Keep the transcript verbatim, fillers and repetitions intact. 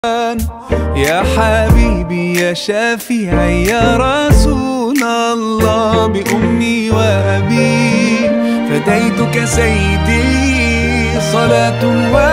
يا حبيبي يا شفيعي يا رسول الله، بأمي وأبي فديتك سيدي صلاة و